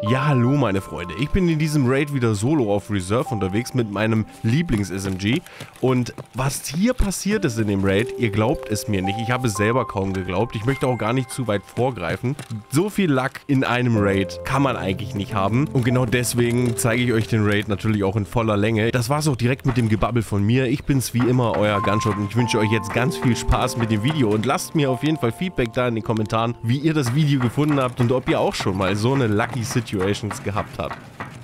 Ja, hallo meine Freunde, ich bin in diesem Raid wieder solo auf Reserve unterwegs mit meinem Lieblings-SMG und was hier passiert ist in dem Raid, ihr glaubt es mir nicht, ich habe es selber kaum geglaubt, ich möchte auch gar nicht zu weit vorgreifen. So viel Luck in einem Raid kann man eigentlich nicht haben und genau deswegen zeige ich euch den Raid natürlich auch in voller Länge. Das war's auch direkt mit dem Gebabbel von mir, ich bin's wie immer, euer Gunshot und ich wünsche euch jetzt ganz viel Spaß mit dem Video und lasst mir auf jeden Fall Feedback da in den Kommentaren, wie ihr das Video gefunden habt und ob ihr auch schon mal so eine Lucky Situations gehabt habt.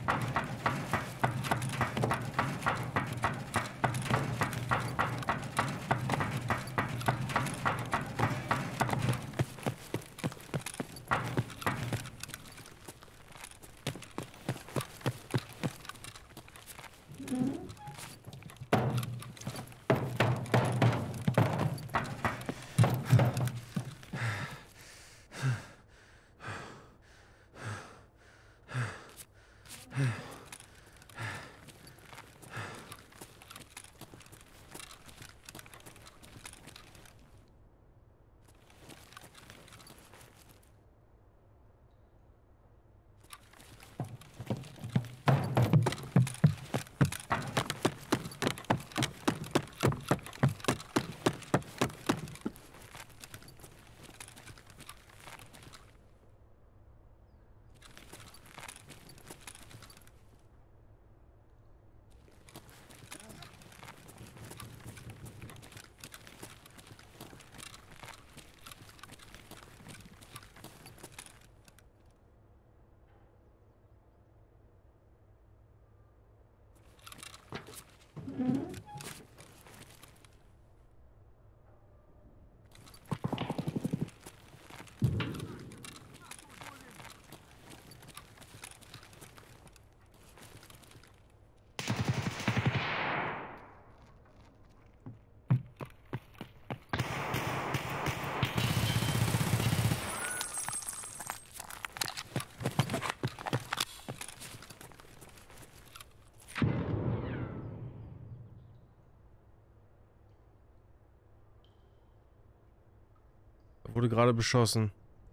Wurde gerade beschossen.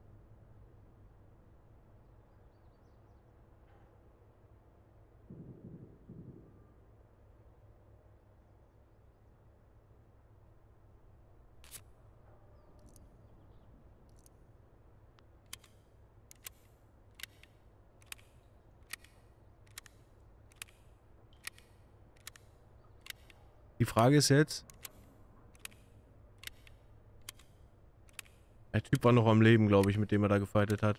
Die Frage ist jetzt, der Typ war noch am Leben, glaube ich, mit dem er da gefightet hat.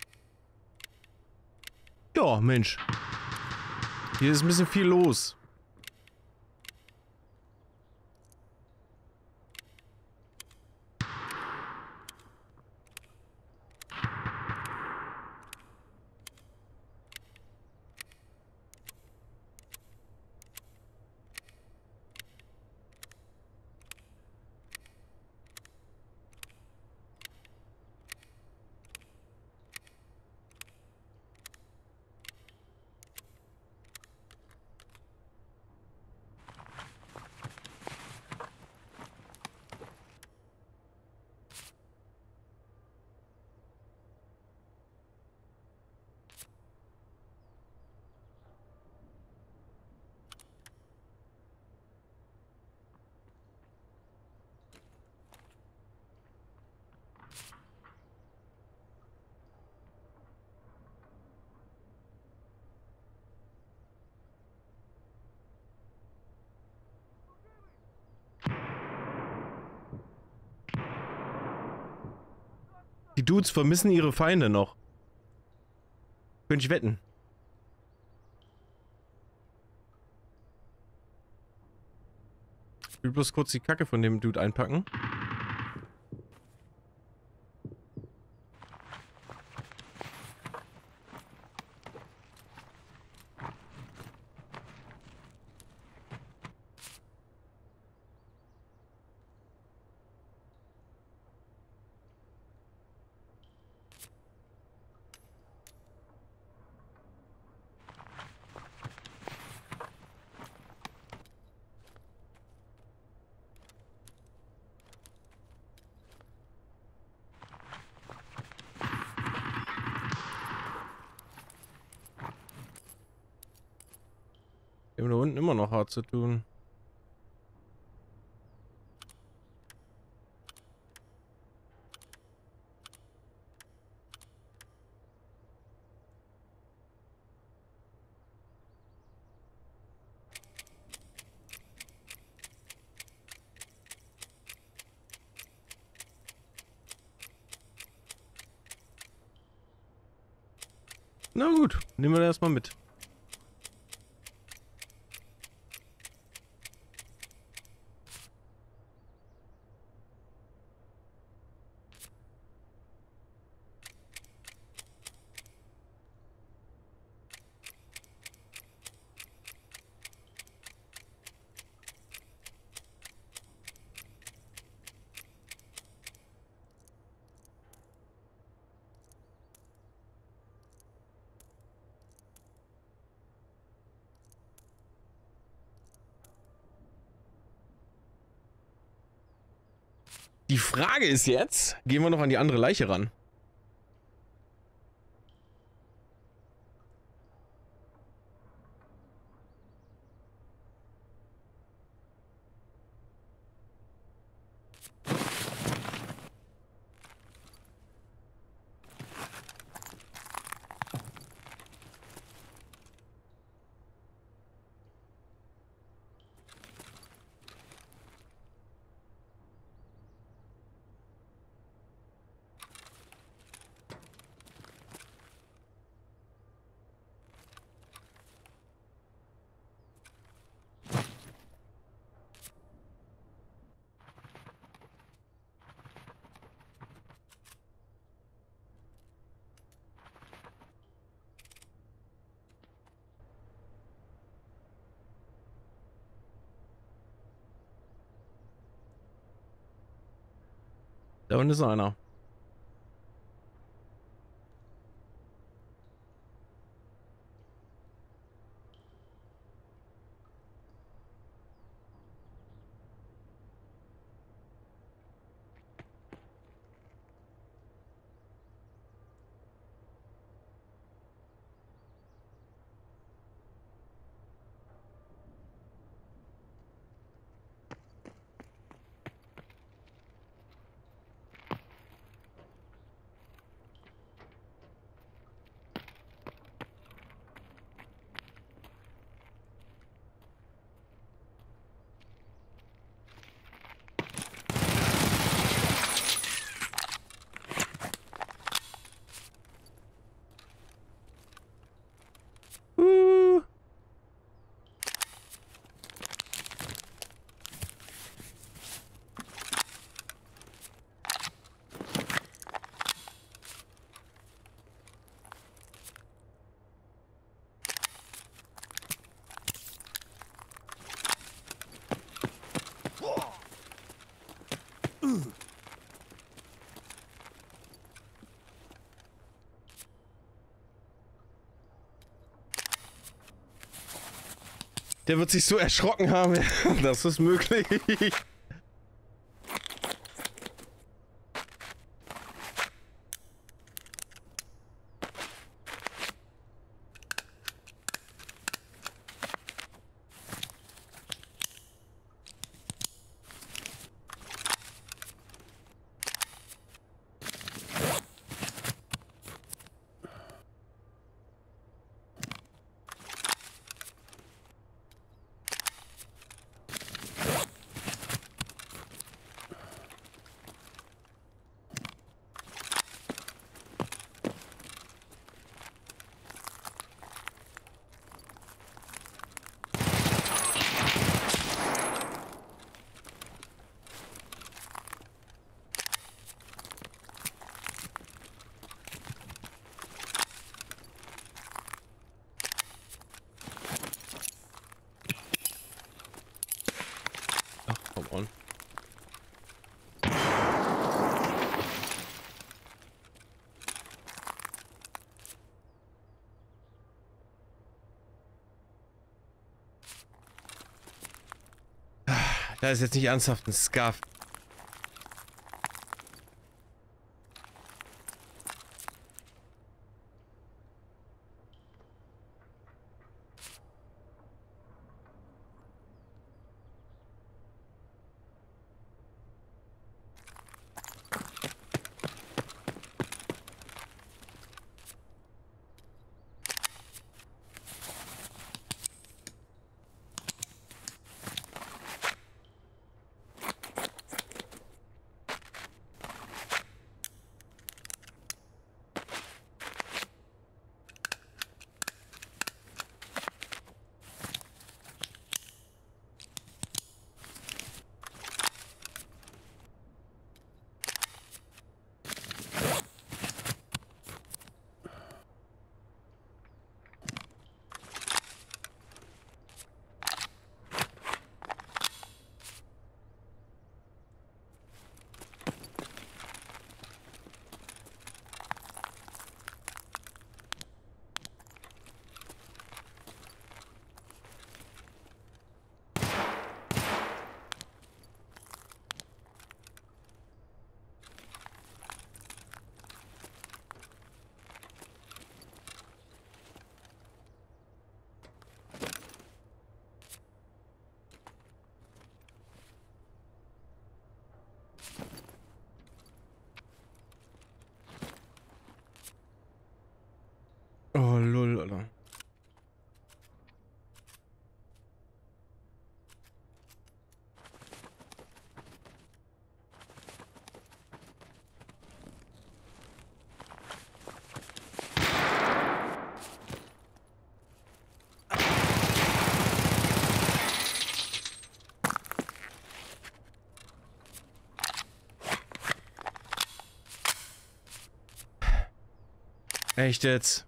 Ja, Mensch. Hier ist ein bisschen viel los. Die Dudes vermissen ihre Feinde noch. Könnte ich wetten. Ich will bloß kurz die Kacke von dem Dude einpacken. Wir haben da unten immer noch hart zu tun. Na gut, nehmen wir das erstmal mit. Die Frage ist jetzt, gehen wir noch an die andere Leiche ran? Da unten ist einer. Der wird sich so erschrocken haben. Das ist möglich. Da ist jetzt nicht ernsthaft ein Scarf. Oh, lol, Alter. Echt jetzt?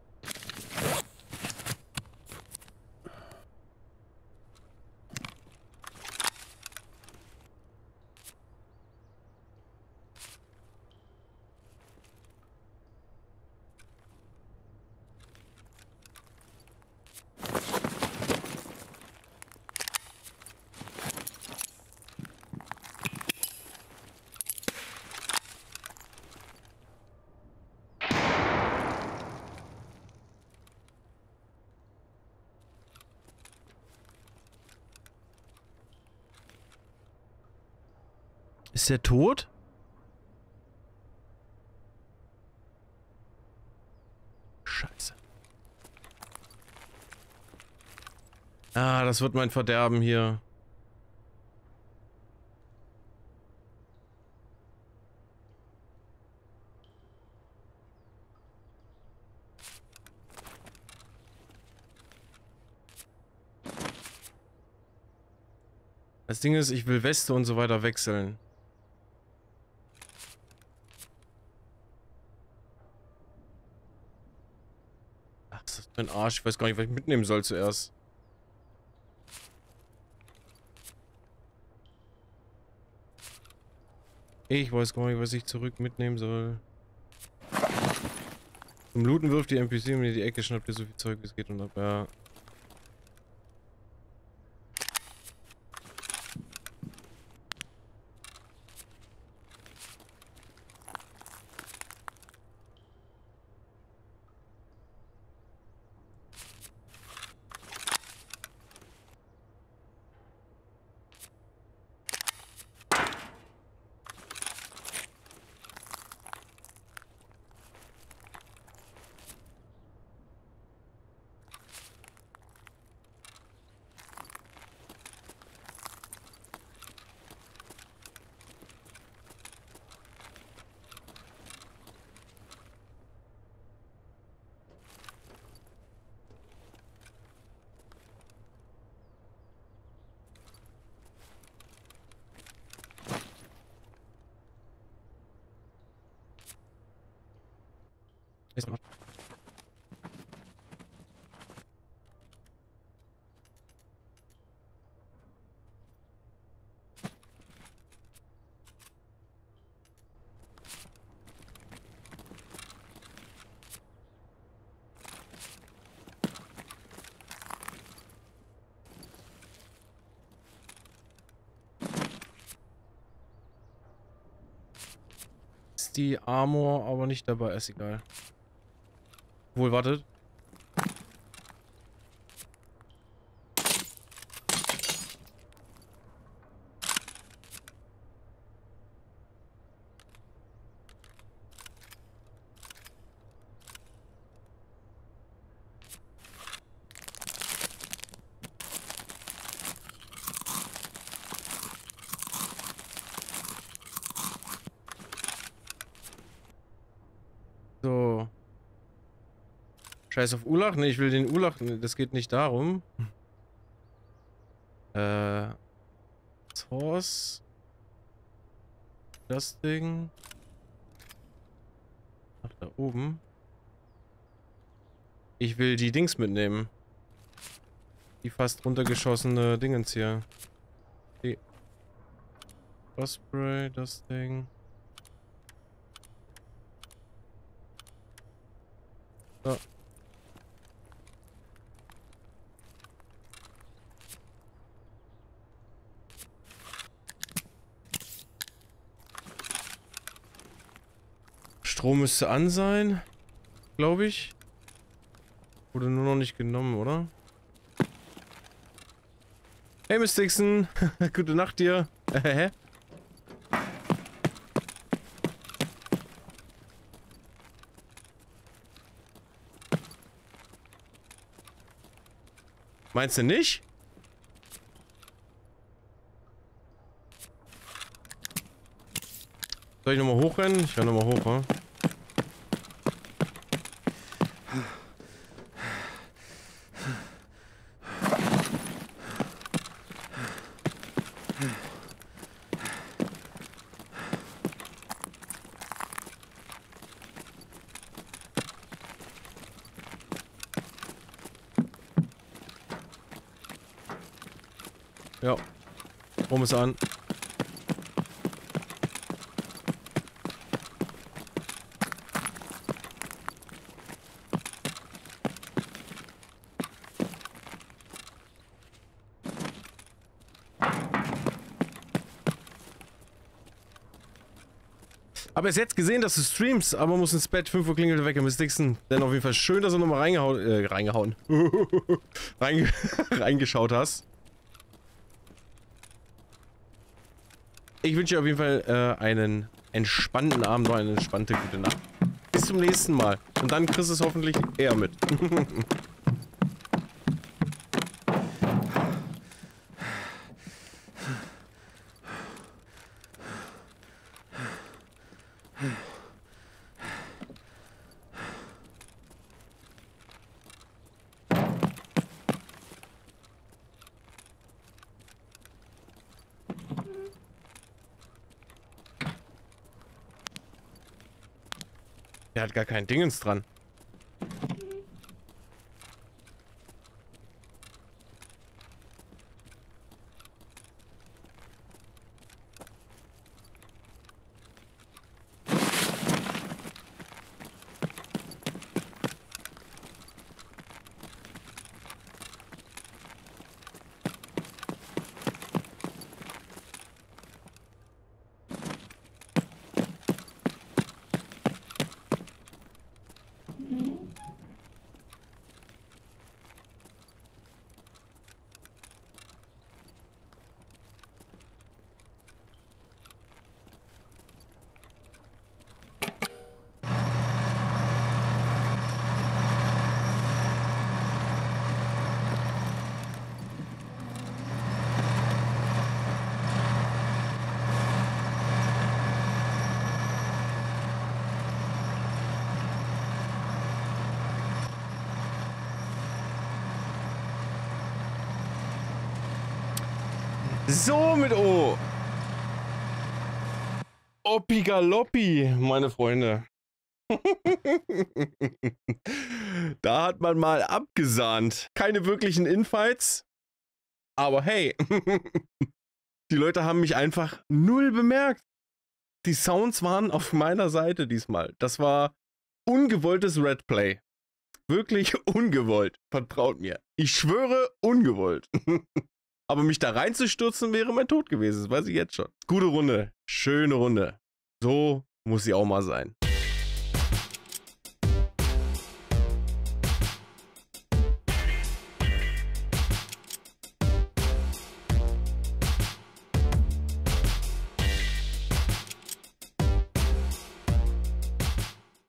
Ist der tot? Scheiße. Ah, das wird mein Verderben hier. Das Ding ist, ich will Weste und so weiter wechseln. Ach, das ist mein Arsch. Ich weiß gar nicht, was ich mitnehmen soll zuerst. Ich weiß gar nicht, was ich zurück mitnehmen soll. Zum Looten wirft die NPC mir in die Ecke, schnappt ihr so viel Zeug wie es geht und ab, ja. ist die Armor aber nicht dabei. Ist egal. Wohl, wartet. So. Scheiß auf Ulach? Ne, ich will den Ulach. Nee, das geht nicht darum. Source. Das Ding. Ach, da oben. Ich will die Dings mitnehmen. Die fast runtergeschossene Dingens hier. Die. Osprey, das Ding. So. Strom müsste an sein, glaube ich. Wurde nur noch nicht genommen, oder? Hey, Miss Dixon. Gute Nacht dir. Meinst du nicht? Soll ich nochmal hochrennen? Ich renne nochmal hoch, wa? Ja. Rum ist an. Aber jetzt gesehen, dass du streamst, aber muss ins Bett, 5 Uhr klingelt weg, Miss Dixon. Denn auf jeden Fall schön, dass du nochmal reingeschaut hast. Ich wünsche dir auf jeden Fall einen entspannten Abend, noch eine entspannte gute Nacht. Bis zum nächsten Mal. Und dann kriegst du es hoffentlich eher mit. Der hat gar kein Dingens dran. So mit O. Oppi Galoppi, meine Freunde. Da hat man mal abgesahnt. Keine wirklichen Infights. Aber hey. Die Leute haben mich einfach null bemerkt. Die Sounds waren auf meiner Seite diesmal. Das war ungewolltes Red Play. Wirklich ungewollt. Vertraut mir. Ich schwöre, ungewollt. Aber mich da reinzustürzen wäre mein Tod gewesen. Das weiß ich jetzt schon. Gute Runde. Schöne Runde. So Muss sie auch mal sein.